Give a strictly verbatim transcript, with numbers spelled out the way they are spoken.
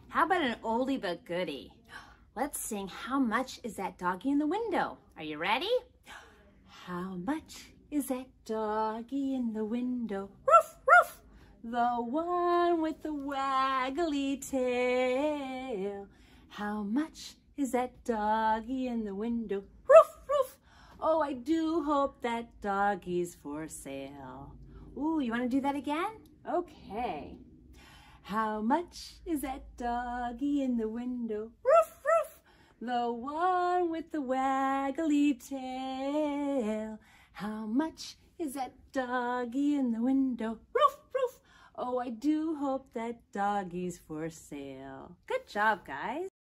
How about an oldie but goodie? Let's sing How Much Is That Doggie in the Window? Are you ready? How much is that doggie in the window? Roof, roof! The one with the waggly tail. How much is that doggie in the window? Roof, roof! Oh, I do hope that doggie's for sale. Ooh, you want to do that again? Okay. How much is that doggie in the window? Roof, roof! The one with the waggly tail. How much is that doggie in the window? Roof, roof! Oh, I do hope that doggie's for sale. Good job, guys.